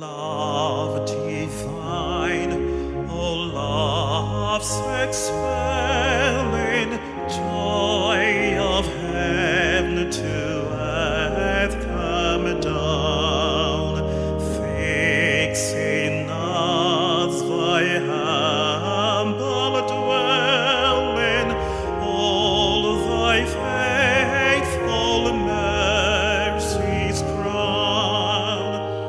Love divine, O love's excelling, joy of heaven to earth come down, fixing us thy humble dwelling, all thy faithful mercies crown.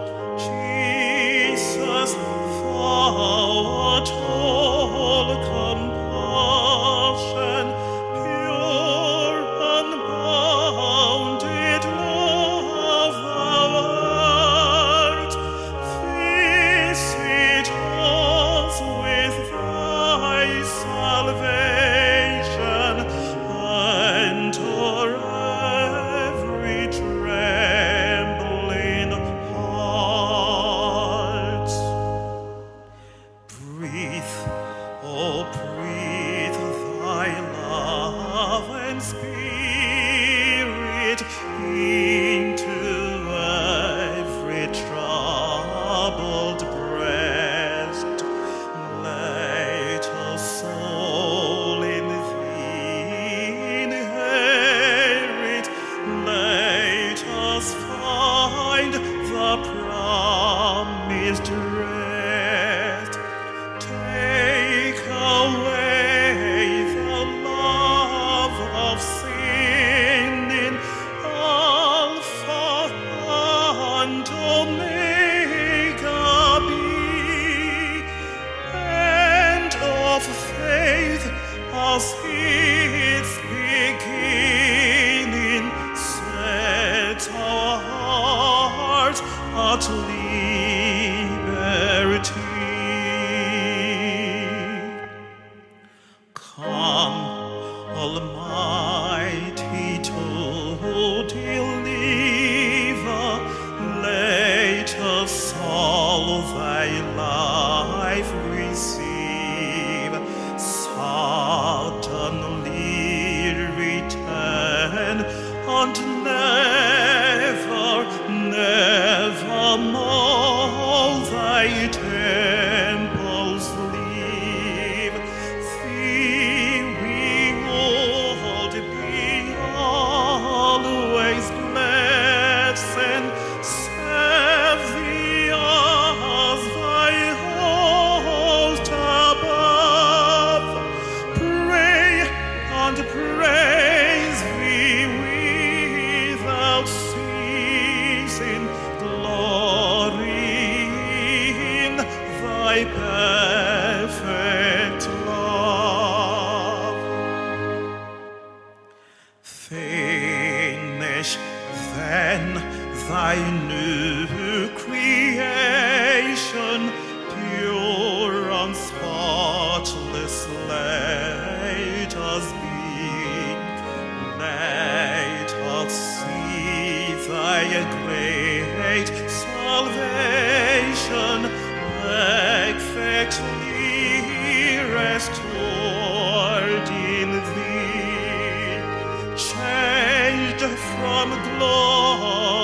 Jesus, thou all compassion, pure unbounded love thou art, visit us with thy salvation, enter every trembling heart. Breathe, oh breathe thy love and spirit into every troubled breast. Let us soul in thee inherit, let us find the promised rest. Take away the love of sin in Alpha and Omega be, and of faith as its beginning, set our hearts at liberty. Come, Almighty, to deliver, let us all thy life receive. Suddenly return, and never, nevermore thy temples leave. Thee we would be always blessing, serve thee as thy host above, pray and praise thee without ceasing, glory in thy perfect love. Finish then thy new creation, pure and spotless let us be. Let us see thy great salvation, perfectly restored in thee, changed from glory